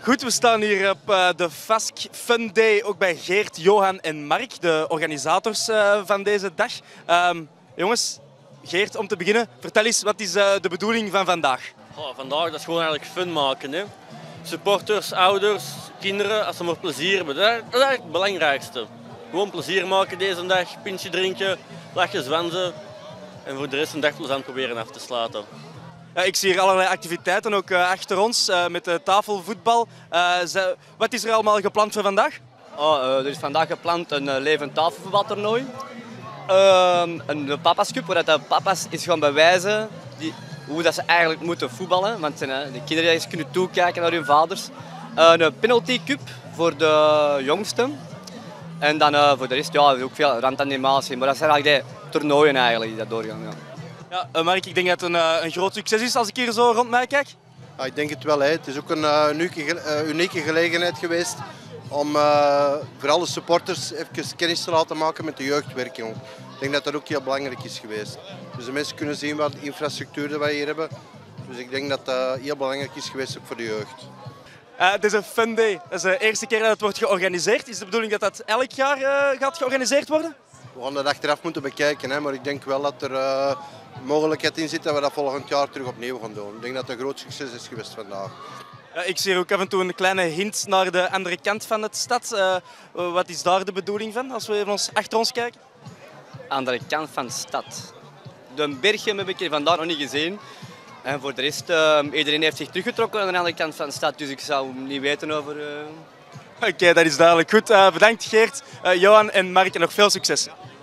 Goed, we staan hier op de FASC Fun Day, ook bij Geert, Johan en Mark, de organisators van deze dag. Jongens, Geert, om te beginnen, vertel eens, wat is de bedoeling van vandaag? Vandaag dat is gewoon eigenlijk fun maken. Hè. Supporters, ouders, kinderen, als ze maar plezier hebben. Dat is eigenlijk het belangrijkste. Gewoon plezier maken deze dag, pintje drinken, lachen, zwansen. En voor de rest een dag plezant proberen af te sluiten. Ja, ik zie hier allerlei activiteiten, ook achter ons, met de tafelvoetbal. Wat is er allemaal gepland voor vandaag? Er is vandaag gepland een levend tafelvoetbaltoernooi. Een Papa's Cup, waar de papa's eens gaan bewijzen hoe dat ze eigenlijk moeten voetballen. Want de kinderen die eens kunnen toekijken naar hun vaders. Een penalty cup voor de jongsten. En dan voor de rest ja, ook veel randanimatie. Maar dat zijn eigenlijk de toernooien eigenlijk die dat doorgaan. Ja. Ja, Mark, ik denk dat het een groot succes is als ik hier zo rond mij kijk. Ja, ik denk het wel. Hè. Het is ook een unieke gelegenheid geweest om voor alle supporters even kennis te laten maken met de jeugdwerking. Ik denk dat dat ook heel belangrijk is geweest. Dus de mensen kunnen zien wat de infrastructuur die wij hier hebben. Dus ik denk dat dat heel belangrijk is geweest ook voor de jeugd. Het is een Fun Day. Dat is de eerste keer dat het wordt georganiseerd. Is de bedoeling dat dat elk jaar gaat georganiseerd worden? We gaan dat achteraf moeten bekijken, hè, maar ik denk wel dat er mogelijkheid in zit dat we dat volgend jaar terug opnieuw gaan doen. Ik denk dat het een groot succes is geweest vandaag. Ja, ik zie hier ook af en toe een kleine hint naar de andere kant van de stad. Wat is daar de bedoeling van, als we even achter ons kijken? Andere kant van de stad. De bergen heb ik hier vandaag nog niet gezien. En voor de rest, iedereen heeft zich teruggetrokken aan de andere kant van de stad, dus ik zou niet weten over... Oké, dat is duidelijk. Goed, bedankt Geert, Johan en Mark en nog veel succes.